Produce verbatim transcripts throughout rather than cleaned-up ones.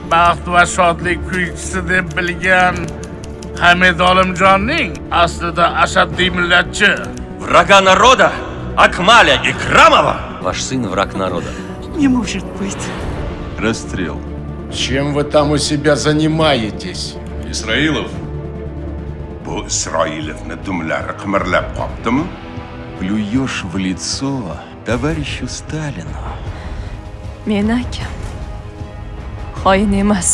baxt va shodlik kuychisi deb bilgan Hamid Olimjonning aslida ashaddiy millatchi. Врага народа Акмаля Икрамова. Ваш сын враг народа. Не может быть. Расстрел. Чем вы там у себя занимаетесь? Исраилов. Bu İsrailovni dumlari qimirlab qopdimi? Плюешь в лицо товарищу Сталину. Meni akam xoin emas.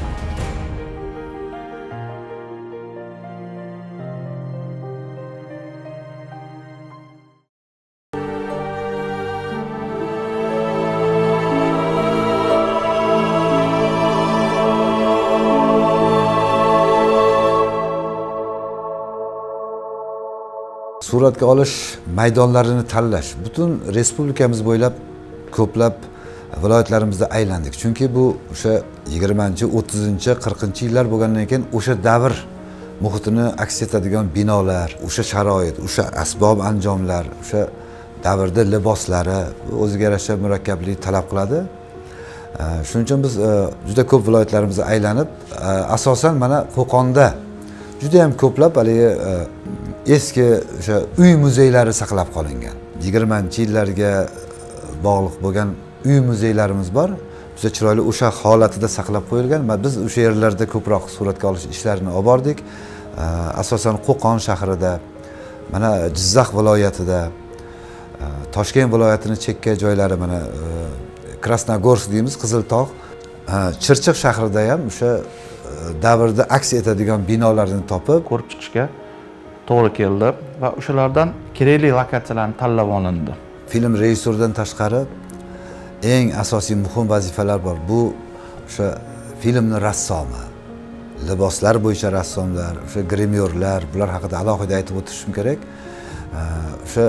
Suratga olish maydonlarini tanlash. Butun respublikamiz bo'ylab ko'plab viloyatlarimizda aylandik. Chunki bu o'sha yigirmanchi, o'ttizinchi, qirqinchi yillar bo'lgandan keyin o'sha davr muhitini aks etadigan binolar, o'sha sharoit, o'sha asbob anjomlar, o'sha davrda liboslari o'ziga yarasha murakkablik talab qiladi. Shuning uchun biz juda ko'p viloyatlarimizda aylanib, asosan mana Qo'qonda juda ham ko'plab haligi eski o'sha uy muzeylari saqlab qolingan. yigirmanchi yillarga bog'liq bo'lgan uy muzeylarimiz bor. Juda chiroyli o'sha holatida saqlab qo'yilgan. Biz o'sha yerlarda ko'proq suratga olish ishlarini olib bordik. Asosan Qo'qon shahrida, mana Jizzax viloyatida, Toshkent viloyatining chekka joylari, mana Krasnogorsk deymiz, Qiziltog', Chirchiq shahrida ham o'sha davrda aks etadigan binolarni topib ko'rib chiqishga to'g'ri keldi va o'shalardan kerakli lokatsiyalarni tanlab olindi. Film rejissyordan tashqari eng asosiy muhim vazifalar bor. Bu o'sha filmni rassomi, liboslar bo'yicha rassomlar, o'sha grimyorlar, bular haqida alohida aytib o'tishim kerak. O'sha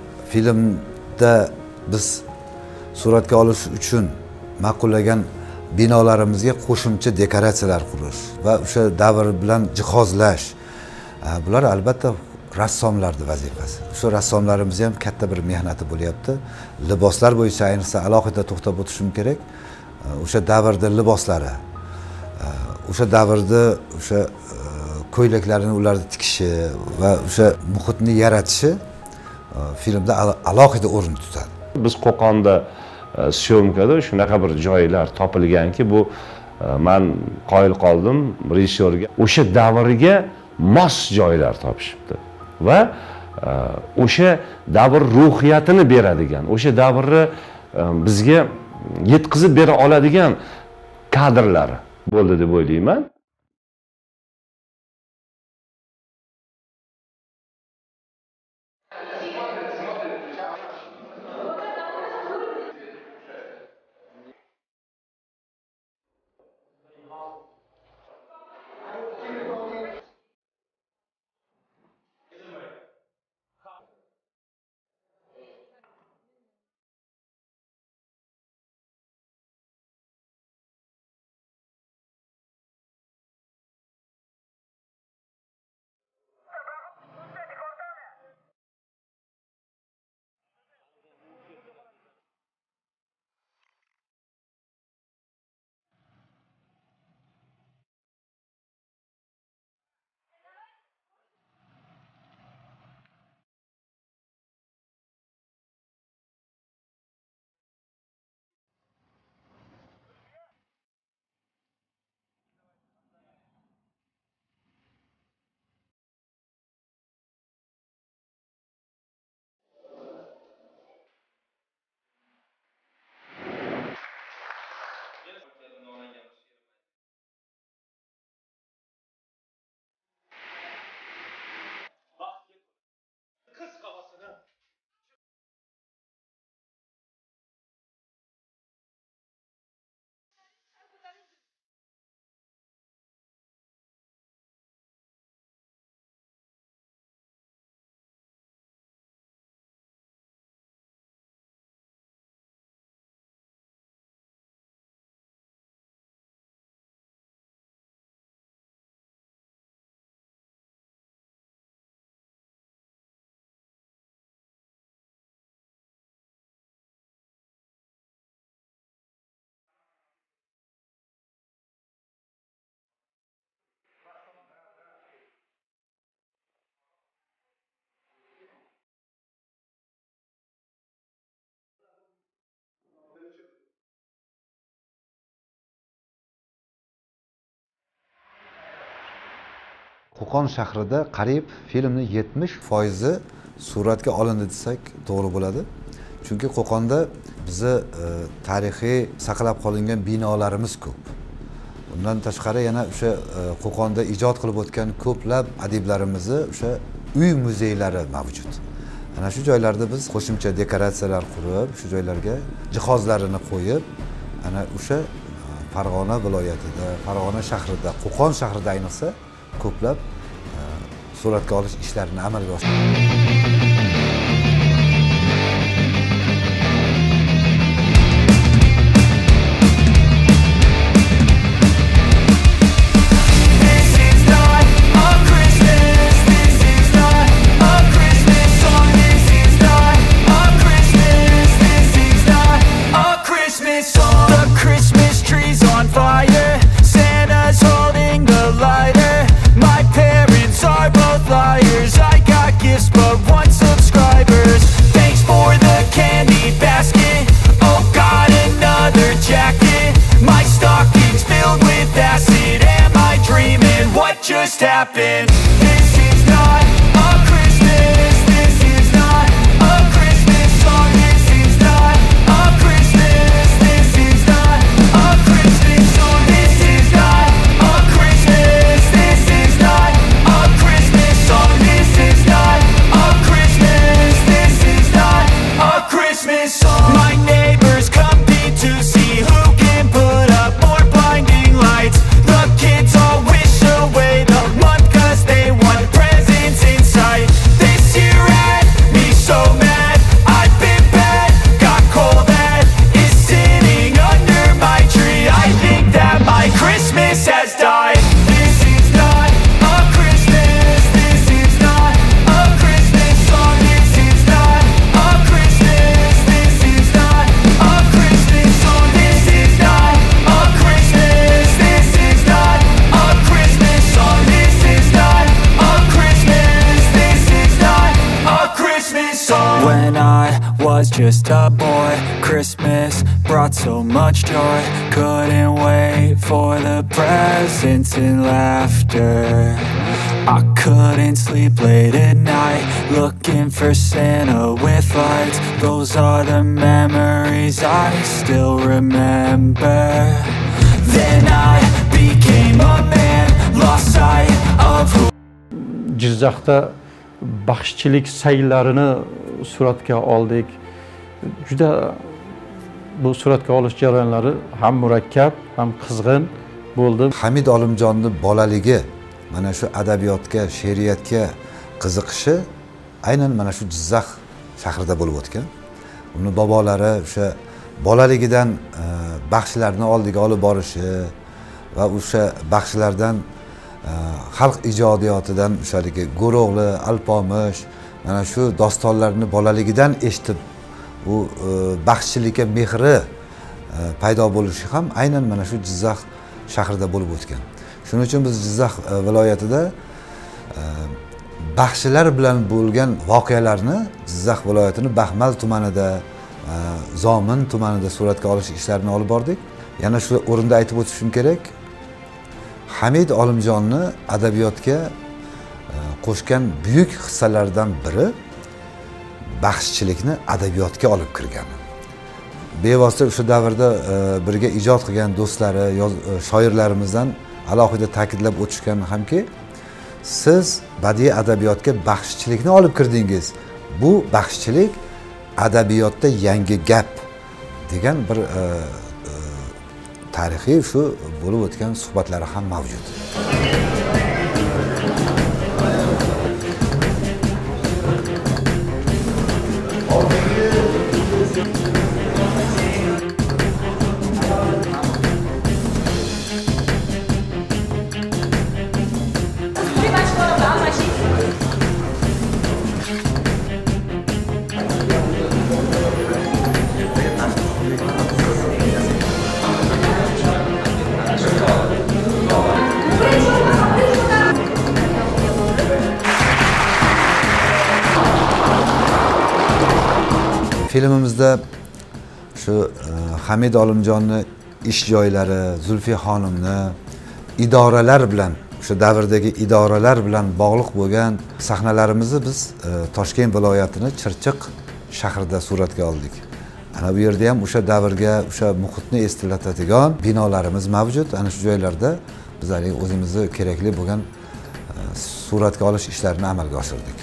filmda biz suratga olish uchun ma'qullagan binolarimizga qo'shimcha dekoratsiyalar qurish va o'sha davr bilan jihozlash, bular albatta rassomlarning vazifasi. Shu rassomlarimiz ham katta bir mehnati bo'lyapti. Liboslar bo'yicha ayniqsa alohida to'xtab o'tishim kerak. O'sha davrda liboslari, o'sha davrda o'sha ko'ylaklarini ularni tikishi va o'sha muhitni yaratishi filmda alohida o'rin tutadi. Biz Qo'qonda syomkada shunaqa bir joylar topilganki, bu men qoyil qoldim rejissyorga. O'sha davriga mos joylar topishibdi va o'sha davr ruhiyatini beradigan, o'sha davrni bizga yetkazib bera oladigan kadrlar bo'ldi deb o'ylayman. Qo'qon shahrida qariyb filmni yetmish foizi suratga olindi desak to'g'ri bo'ladi. Chunki Qo'qonda bizni tarixiy saqlab qolingan binolarimiz ko'p. Bundan tashqari yana o'sha Qo'qonda ijod qilib o'tgan ko'plab adiblarimizni o'sha uy muzeylari mavjud. Ana shu joylarda biz qo'shimcha dekoratsiyalar qurib, shu joylarga jihozlarini qo'yib, ana o'sha Farg'ona viloyatida, Farg'ona shahrida, Qo'qon shahrida ayniqsa ko'plab suratga olish ishlarini amalga oshirdik. Just happened. This is not a Christmas. This is not a Christmas song. This is not a Christmas. This is not a Christmas song. This is not a Christmas. This is not a Christmas song. This is not a Christmas. This is not a Christmas song. My neighbors compete to see who can put up more blinding lights. The kids all wish away the month cause they want presents in sight. This year had me so mad, I've been bad, got coal that is sitting under my tree. I think that my Christmas has died. This is not a Christmas, this is not a Christmas song. This is not a Christmas, this is not a Christmas song. This is not a Christmas, this is not a Christmas song. This is not a Christmas, this is not a Christmas song. When I was just a boy, Christmas brought so much joy. Couldn't wait for the presents and laughter. I couldn't sleep late at night, looking for Santa with lights. Those are the memories I still remember. Then I became a man, lost sight of who. Jizzaxda baxshichilik saylarini suratga oldik. Juda bu suratga olish jarayonlari ham murakkab, ham qizg'in bo'ldi. Hamid Olimjonning bolaligi mana shu adabiyotga, she'riyatga qiziqishi aynan mana shu Jizzax shahrida bo'lib o'tgan. Uni bobolari o'sha bolaligidan baxshilarni oldiga olib borishi va o'sha baxshilardan xalq ijodiyotidan o'shaligi Go'ro'g'li, Alpomish mana shu dostonlarni bolaligidan eshitib u baxshichilikka mehri paydo bo'lishi ham aynan mana shu Jizzax shahrida bo'lib o'tgan. Shuning uchun biz Jizzax viloyatida baxshilar bilan bo'lgan voqealarni Jizzax viloyatining Baxmal tumanida, Zomin tumanida suratga olish ishlarini olib bordik. Yana shu o'rinda aytib o'tishim kerak. Hamid Olimjonni adabiyotga qo'shgan buyuk hissalardan biri baxshichilikni adabiyotga olib kirgani. Bevosita o'sha davrda birga ijod qilgan do'stlari, shoirlarimizdan alohida ta'kidlab o'tishgan hamki, siz badiiy adabiyotga baxshichilikni olib kirdingiz. Bu baxshichilik adabiyotda yangi gap degan bir tarixiy shu bo'lib o'tgan suhbatlari ham mavjud. Filmimizda shu Hamid Olimjonni ish joylari, Zulfiya xonimni idoralar bilan o'sha davrdagi idoralar bilan bog'liq bo'lgan sahnalarimizni biz e, Toshkent viloyatini Chirchiq shahrida suratga oldik. Ana bu yerda ham o'sha davrga, o'sha muhitni eslatadigan binolarimiz mavjud. Ana shu joylarda biz o'zimizni kerakli bo'lgan e, suratga olish ishlarini amalga oshirdik.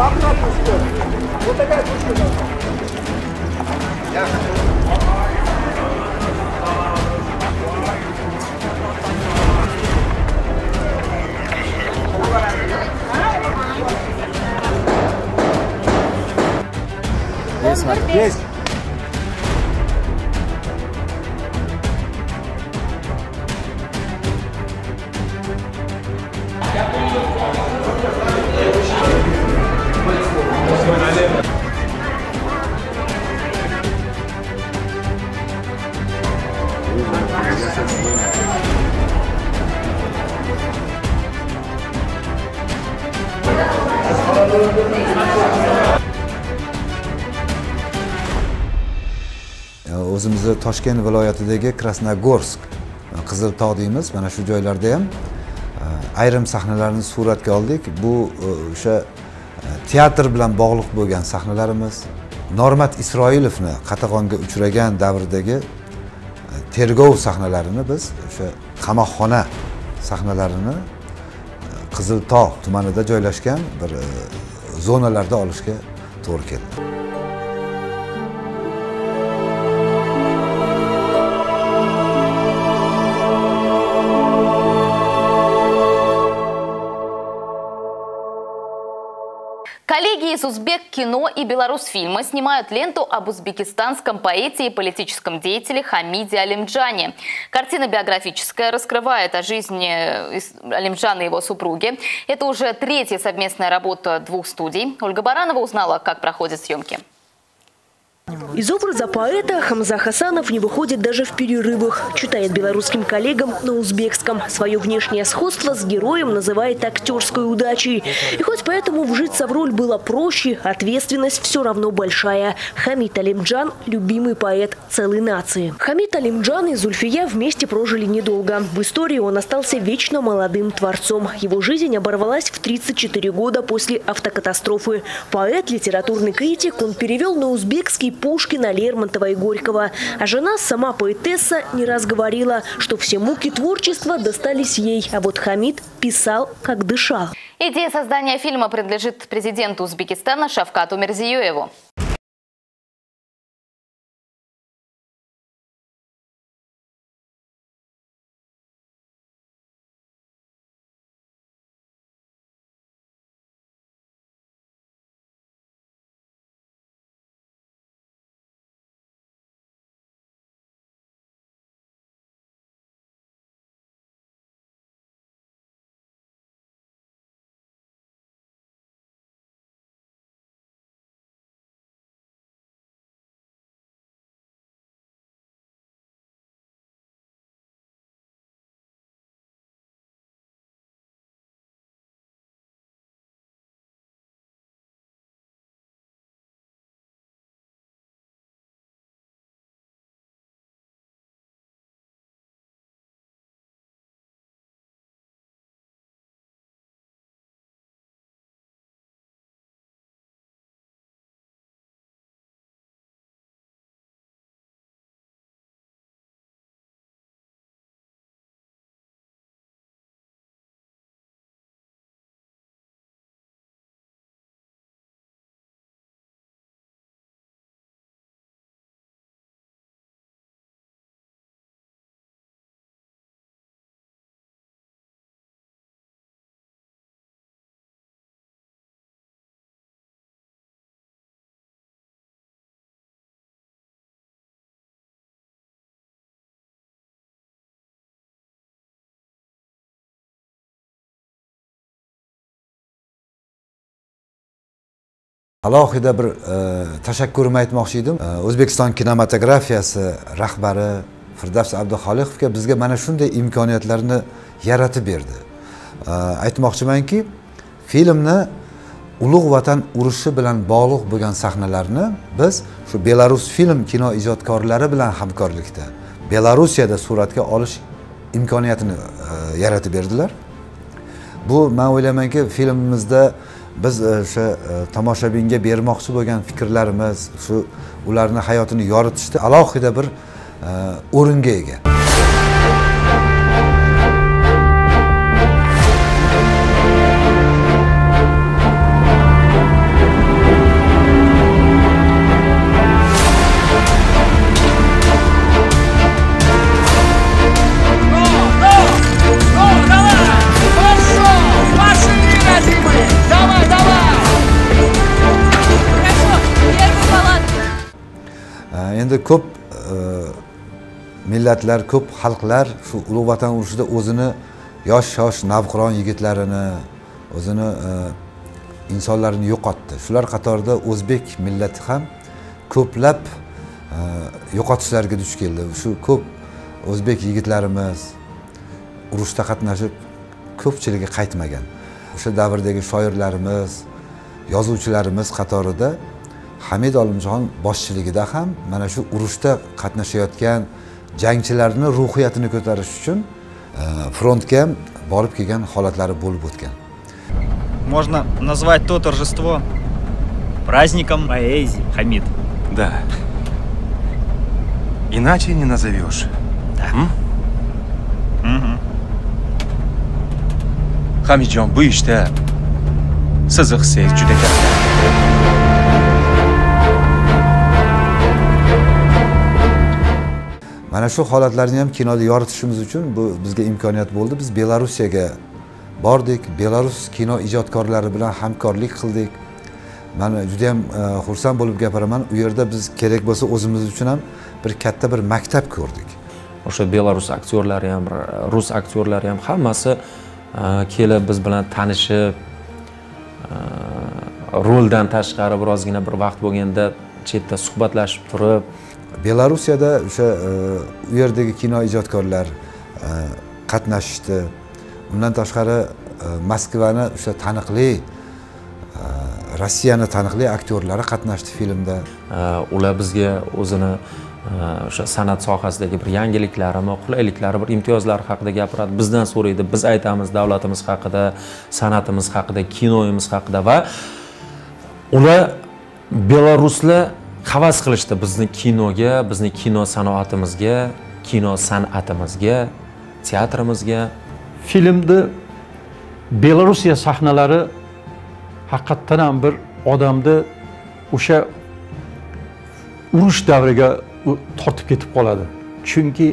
Есть, есть. O'zimizni Toshkent viloyatidagi Krasnogorsk, Qiziltog' deymiz. Mana shu joylarda ham ayrim sahnalarni suratga oldik. Bu o'sha teatr bilan bog'liq bo'lgan sahnalarimiz. Normat Isroilovni qatag'onga uchragan davrdagi tergov sahnalarini biz o'sha qamoqxona sahnalarini Qiziltog' tumanida joylashgan bir zonalarda olishga to'g'ri keldi. Коллеги из Узбек-кино и Беларусьфильма снимают ленту об узбекистанском поэте и политическом деятеле Хамиде Алимджане. Картина биографическая, раскрывает о жизни Алимджана и его супруги. Это уже третья совместная работа двух студий. Ольга Баранова узнала, как проходят съемки. Из образа поэта Хамза Хасанов не выходит даже в перерывах. Читает белорусским коллегам на узбекском. Свое внешнее сходство с героем называет актерской удачей. И хоть поэтому вжиться в роль было проще, ответственность все равно большая. Хамид Алимджан – любимый поэт целой нации. Хамид Алимджан и Зульфия вместе прожили недолго. В истории он остался вечно молодым творцом. Его жизнь оборвалась в тридцать четыре года после автокатастрофы. Поэт, литературный критик, он перевел на узбекский Пушкина, Лермонтова и Горького. А жена, сама поэтесса, не раз говорила, что все муки творчества достались ей. А вот Хамид писал, как дышал. Идея создания фильма принадлежит президенту Узбекистана Шавкату Мирзиёеву. Alohida bir tashakkurimni aytmoqchi edim. O'zbekiston kinematografiyasi rahbari Firdavs Abduxoliqovga bizga mana shunday imkoniyatlarni yaratib berdi. Aytmoqchimanki, filmni Ulug' Vatan urushi bilan bog'liq bo'lgan sahnalarni biz shu Belarus film kino ijodkorlari bilan hamkorlikda Belarusiyada suratga olish imkoniyatini yaratib berdilar. Bu men o'ylaymanki filmimizda biz o'sha tomoshabinga bermoqchi bo'lgan fikrlarimiz, shu ularni hayotini yoritishda alohida bir o'ringa ega. Endi ko'p millatlar, ko'p xalqlar shu Ulug' Vatan urushida o'zini yosh-yosh navqiron yigitlarini, o'zini insonlarini yo'qotdi. Shular qatorida o'zbek millati ham ko'plab yo'qotishlarga duch keldi. Shu ko'p o'zbek yigitlarimiz urushda qatnashib ko'pchiligi qaytmagan. O'sha davrdagi shoirlarimiz, yozuvchilarimiz qatorida Hamid Olimjon boshchiligida ham mana shu urushda qatnashayotgan jangchilarning ruhiyatini ko'tarish uchun frontga borib kelgan holatlari bo'lib o'tgan. Можно назвать то торжество праздником поэзии, Хамид. Да. Иначе не назовешь. Да. Угу. Hamidjon, bu ishda sizni hissangiz juda katta. Mana shu holatlarni ham kinoda yoritishimiz uchun bu bizga imkoniyat bo'ldi. Biz Belorussiyaga bordik, Belarus kino ijodkorlari bilan hamkorlik qildik. Men juda ham xursand bo'lib gapiraman. U yerda biz kerak bo'lsa o'zimiz uchun ham bir katta bir maktab ko'rdik. O'sha Belarus aktyorlari ham, rus aktyorlari ham hammasi kelib biz bilan tanishib, roldan tashqari birozgina bir vaqt bo'lganda chetda suhbatlashib turib, Belarusiyada o'sha u yerdagi kino ijodkorlar qatnashdi. Undan tashqari Moskvani o'sha taniqli Rossiyani taniqli aktyorlari qatnashdi filmda. Ular bizga o'zini o'sha san'at sohasidagi bir yangiliklarimi, qulayliklari, bir imtiyozlari haqida gapiradi, bizdan so'raydi, biz aytamiz davlatimiz haqida, san'atimiz haqida, kinoyimiz haqida va ular belaruslar havas qilishdi bizni kinoga, bizni kino sanoatimizga, kino san'atimizga, teatrimizga. Filmda Belorussiya sahnalari haqiqatan ham bir odamni o'sha urush davriga tortib ketib qoladi. Chunki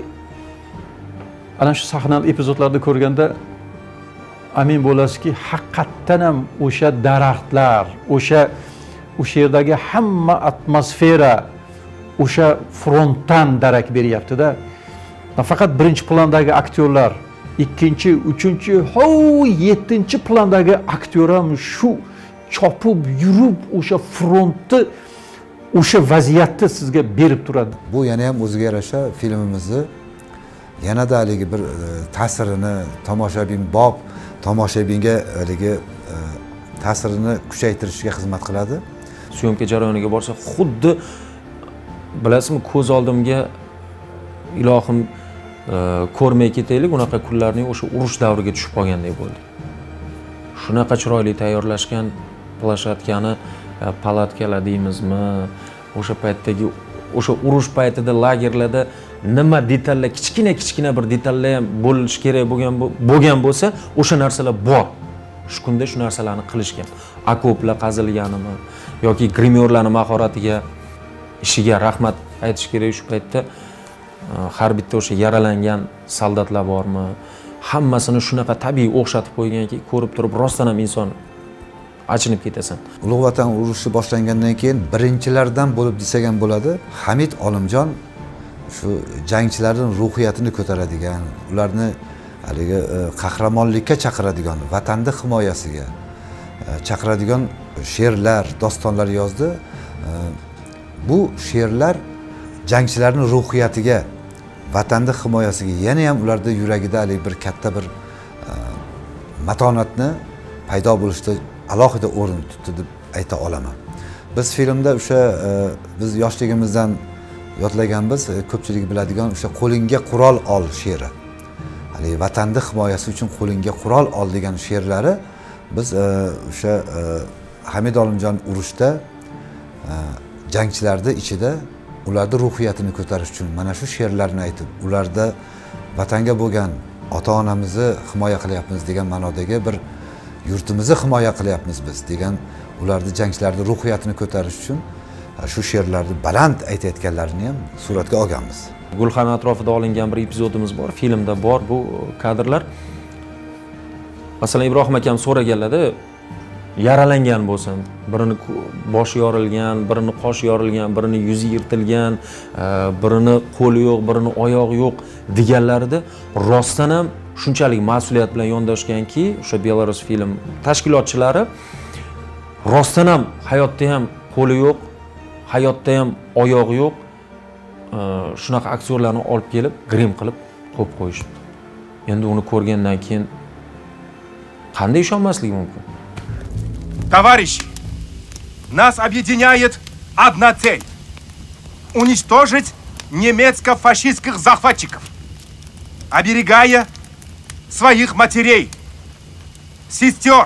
ana shu sahnali epizodlarni ko'rganda amin bo'lasizki, haqiqatan ham o'sha daraxtlar, o'sha o'sha yerdagi hamma atmosfera o'sha frontdan darak beryapti-da. Faqat birinchi plandagi aktyorlar, ikkinchi, uchinchi, ho, yettinchi plandagi aktyor ham shu chopib yurib o'sha frontni, o'sha vaziyatni sizga berib turadi. Bu yana ham o'ziga yarasha filmimizni yanada haligi bir ta'sirini, tomoshabin bob tomoshabinga haligi ta'sirini kuchaytirishga xizmat qiladi. Syomka jarayoniga borsa, xuddi bilasizmi, ko'z oldimga ilohim ko'rmay ketaylik, unaqa kunlarning o'sha urush davriga tushib qolgandek bo'ldi. Shunaqa chiroyli tayyorlashgan plashatkani, palatkalar deymizmi, o'sha paytdagi o'sha urush paytida lagerlarda nima detallar, kichkina-kichkina bir detallar ham bo'lish kerak bo'lgan bo'lgan bo'lsa, o'sha narsalar bor. Shu kunda shu narsalarni qilishgan. Okoplar qazilganimi yoki grimyorlarning mahoratiga, ishiga rahmat aytish kerak. Shu paytda har bitta o'sha yaralangan soldatlar bormi? Hammasini shunaqa tabiiy o'xshatib qo'yganki, ko'rib turib rostdan ham inson achinib ketasan. Ulug' Vatan urushi boshlangandan keyin birinchilardan bo'lib desak ham bo'ladi. Hamid Olimjon shu jangchilarning ruhiyatini ko'taradigan, ularni haligi qahramonlikka chaqiradigan, vatanning himoyasiga chaqiradigan she'rlar, dostonlar yozdi. Bu she'rlar jangchilarning ruhiyatiga, vatanning himoyasiga, yana ham ularda yuragida haligi bir katta bir matonatni paydo bo'lishda alohida o'rin tutdi deb ayta olaman. Biz filmda o'sha biz yoshligimizdan yodlaganmiz, ko'pchilik biladigan o'sha qo'lingga qurol ol she'ri. haligi vatanni himoyasi uchun qo'lingga qurol ol degan she'rlari biz o'sha Hamid Olimjon urushda jangchilarning ichida ularni ruhiyatini ko'tarish uchun mana shu she'rlarni aytib, ularda vatanga bo'lgan ota-onamizni himoya qilyapmiz degan ma'nodagi bir yurtimizni himoya qilyapmiz biz degan ularni jangchilarning ruhiyatini ko'tarish uchun shu she'rlarni baland aytayotganlarini ham suratga olganmiz. Gulxan atrofida olingan bir epizodimiz bor, filmda bor bu kadrlar. Masalan, Ibrohim akam so'raganlarda yaralangan bo'lsin, birini boshi yorilgan, birini qoshi yorilgan, birini yuzi yirtilgan, birini qo'li yo'q, birini oyog'i yo'q deganlarida rostdan ham shunchalik mas'uliyat bilan yondashganki, o'sha Belarus film tashkilotchilari rostdan ham hayotda ham qo'li yo'q, hayotda ham oyog'i yo'q shunaqa aktyorlarni olib kelib, grim qilib qo'yib qo'yishdi. Endi uni ko'rgandan keyin qanday ishonmaslik mumkin? Товарищи, нас объединяет одна цель – уничтожить немецко-фашистских захватчиков, оберегая своих матерей, сестер,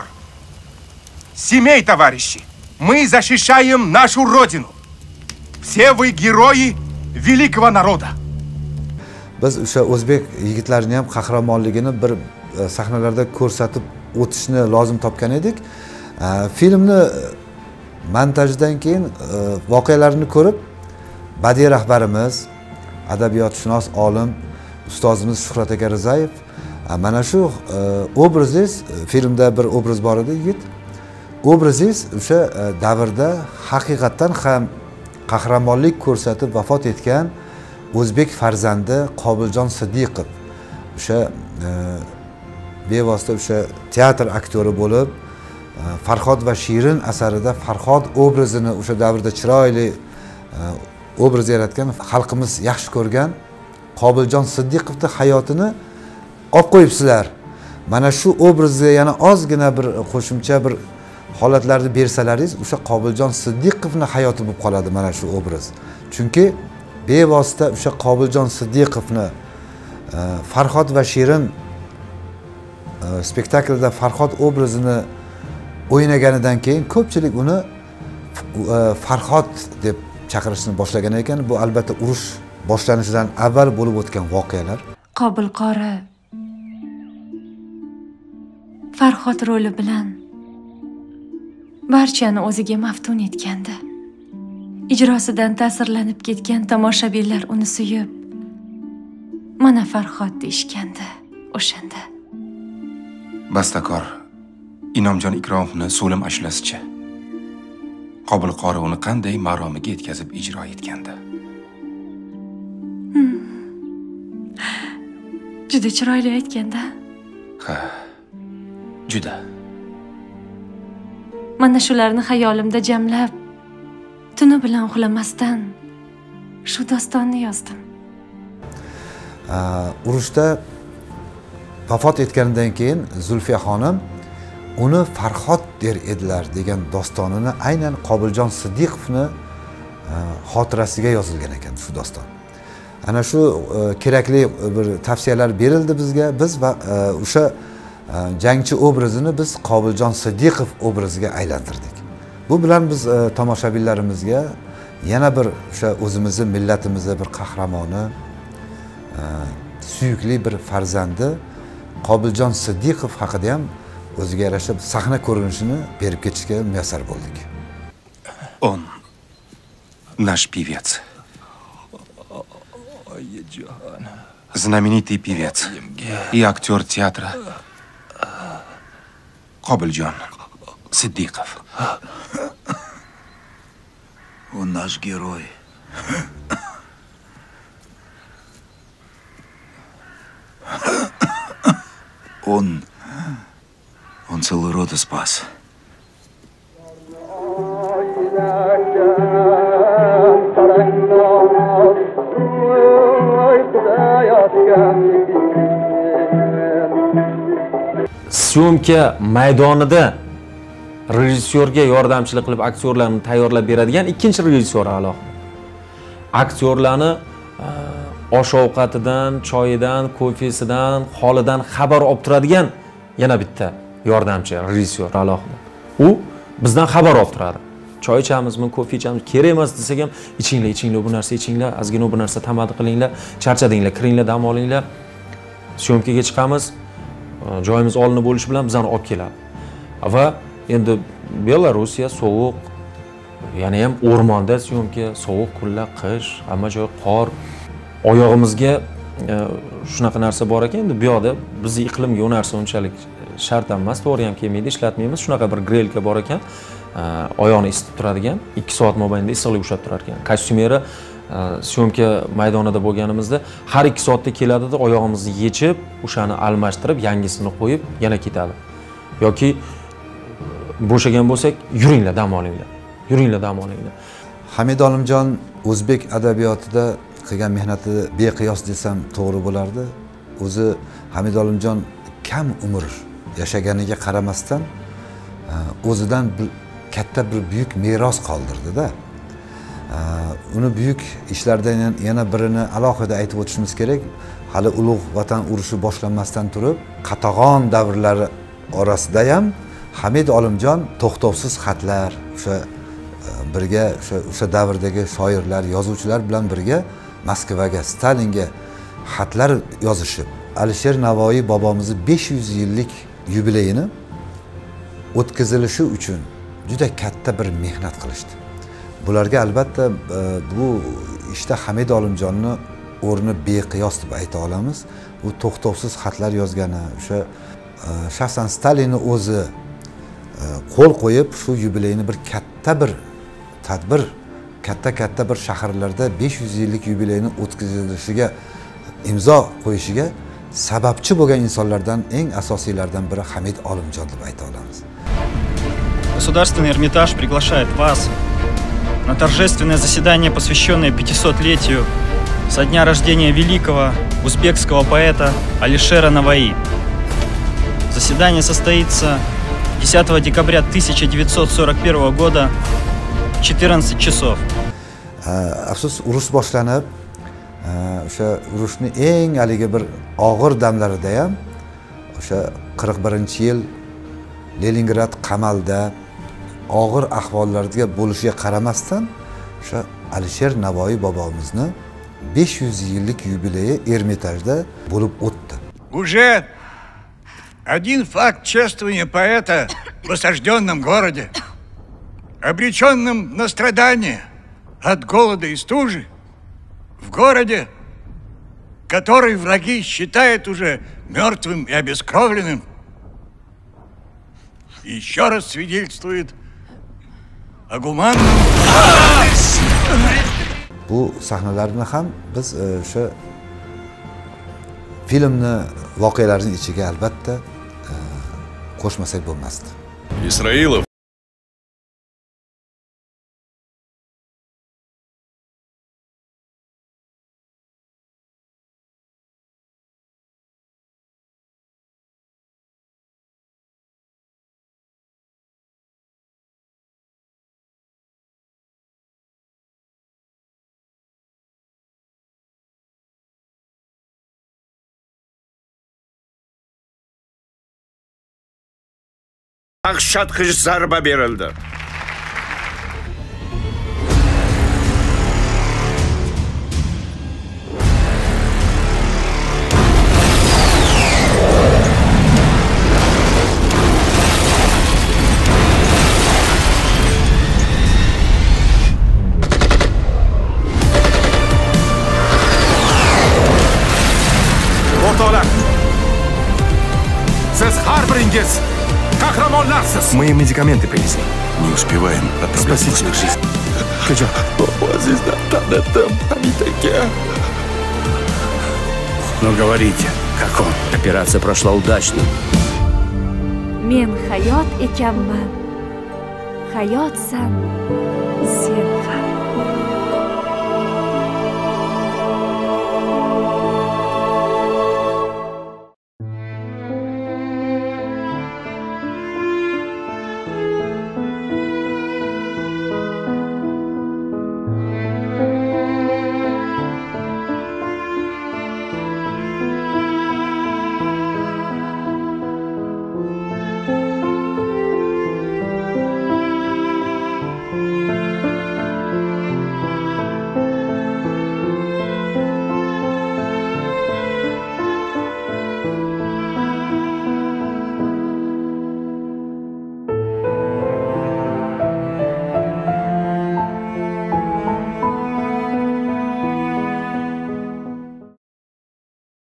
семей, товарищи. Мы защищаем нашу Родину. Все вы герои великого народа. Biz o'sha o'zbek yigitlarining ham qahramonligini bir sahnalarda ko'rsatib o'tishni lozim topgan edik. Filmni montajdan keyin voqealarni ko'rib, badiiy rahbarimiz, adabiyotshunos olim ustozimiz Shuhrat aka Rizayev mana shu obrazingiz, filmda bir obraz bor edi yigit. Obrazingiz o'sha davrda haqiqatan ham qahramonlik ko'rsatib vafot etgan o'zbek farzandi Qobiljon Siddiqov o'sha bevosita o'sha teatr aktyori bo'lib, Farhod va Shirin asarida Farhod obrazini o'sha davrda chiroyli obraz yaratgan, xalqimiz yaxshi ko'rgan Qobiljon Siddiqovning hayotini olib qo'yibsizlar. Mana shu obrazga yana ozgina bir qo'shimcha bir holatlarni bersalaringiz, o'sha Qobiljon Siddiqovning hayoti bo'lib qoladi mana shu obraz. Chunki bevosita o'sha Qobiljon Siddiqovni Farhod va Shirin spektaklda Farhod obrazini o'ynaganidan keyin ko'pchilik uni Farhod deb chaqirishni boshlagan ekan. Bu albatta urush boshlanishidan avval bo'lib o'tgan voqealar. Qobil qori Farhod roli bilan barchani o'ziga maftun etgandi. Ijrosidan ta'sirlanib ketgan tomoshabinlar uni suyib, mana Farhod deyishgandi o'shanda. Bastakor Inomjon Ikromovni so'lim ashulasicha Qobil qori uni qanday maromiga yetkazib ijro etgandi? Hmm. Juda chiroyli aytganda. Ha. Juda. Mana shularni xayolimda jamlab, tuni bilan uxlamasdan shu dostonni yozdim. Urushda vafot etganidan keyin Zulfiya xonim uni Farhod der edilar degan dostonini aynan Qobiljon Siddiqovni xotirasiga yozilgan ekan shu doston. Ana shu kerakli bir tavsiyalar berildi bizga. Biz va o'sha jangchi obrazini biz Qobiljon Siddiqov obraziga aylantirdik. Bu bilan biz tomoshabinlarimizga yana bir o'sha o'zimizni millatimizning bir qahramoni, suyukli bir farzandi Qobiljon Siddiqov haqida ham o'ziga yarasha sahna ko'rinishini berib ketishga muyassar bo'ldik. Он наш певец. Знаменитый певец и актер театра Qobiljon Siddiqov. Он наш герой. Он... Он целую роту спас. Syomka maydonida rejissyorga yordamchilik qilib aktyorlarni tayyorlab beradigan ikkinchi rejissyor alohida. Aktyorlarni osh ovqatidan, choyidan, kofesidan, holidan xabar olib turadigan yana bitta yordamchi, rejissyor alohida. U bizdan xabar olib turadi. Choy ichamizmi, kofe ichamizmi, kerak emas desak ham, ichinglar, ichinglar, bu narsa ichinglar, ozgina bu narsa tamadi qilinglar, charchadinglar, kiringlar, dam olinglar. Syomkaga chiqamiz, joyimiz olinib bo'lishi bilan bizani olib keladi. Va endi Belorussiya sovuq, yana ham o'rmonda syomka, sovuq kunlar, qish, hamma joy qor. Oyog'imizga shunaqa narsa bor ekan, endi bu yoqda bizning iqlimga u narsa unchalik shart emas, to'g'ri ham kelmaydi, ishlatmaymiz. Shunaqa bir grelka bor ekan, oyoqni isitib turadigan, ikki soat mobaynida issiqlik ushlab turar ekan. Kostyumeri syomka maydonida bo'lganimizda har ikki soatda keladi-da, oyog'imizni yechib, o'shani almashtirib, yangisini qo'yib, yana ketadi. Yoki bo'shagan bo'lsak, yuringlar, dam olinglar. Yuringlar, dam olinglar. Hamid Olimjon o'zbek adabiyotida qilgan mehnati beqiyos desam to'g'ri bo'lardi. O'zi Hamid Olimjon kam umr yashaganiga qaramasdan o'zidan bir katta bir buyuk meros qoldirdi-da. Uni buyuk ishlardan yana birini alohida aytib o'tishimiz kerak. Hali ulug' vatan urushi boshlanmasdan turib, qatag'on davrlari orasida ham Hamid Olimjon to'xtovsiz xatlar, o'sha birga o'sha o'sha davrdagi shoirlar, yozuvchilar bilan birga Moskvaga, Stalinga xatlar yozishib, Alisher Navoiy bobomizni besh yuz yillik yubileyini o'tkazilishi uchun juda katta bir mehnat qilishdi. Bularga albatta bu ishda Hamid Olimjonni o'rni beqiyos deb ayta olamiz. U to'xtovsiz xatlar yozgani, o'sha shaxsan Stalinni o'zi qo'l qo'yib shu yubileyni bir katta bir tadbir, katta-katta bir shaharlarda besh yuz yillik yubileyni o'tkazilishiga imzo qo'yishiga sababchi bo'lgan insonlardan eng asosiylardan biri Hamid Olimjon deb ayta olamiz. Государственный Эрмитаж приглашает вас на торжественное заседание, посвященное пятисотлетию со дня рождения великого узбекского поэта Алишера Наваи. Заседание состоится десятого декабря тысяча девятьсот сорок первого года в четырнадцать часов. Afsus, urush boshlanib, o'sha urushni eng haligi bir og'ir damlarida ham o'sha qirq birinchi yil Leningrad qamalda og'ir ahvollarga bo'lishiga qaramasdan o'sha Alisher Navoiy bobomizni besh yuz yillik yubileyi Эрмитажda bo'lib o'tdi. Уже один факт чествования поэта в осажденном городе, обреченном на страдания от голода и стужи, в городе, который враги считают уже мертвым и обескровленным, еще раз свидетельствует о гуманном... Bu sahnalarni ham biz o'sha filmni voqealarining ichiga albatta qo'shmasak bo'lmasdi. Исраилов. Qaqshatqich zarba berildi. O'rtoqlar, siz har biringiz qahramonlarsiz. Мы им медикаменты принесли. Не успеваем отправлять. Спасите их жизнь. Kajon, Azizdan tanitdim, Hamid aka. Ну говорите, как он? Операция прошла удачно. Men hayot ekanman. Hayotsan.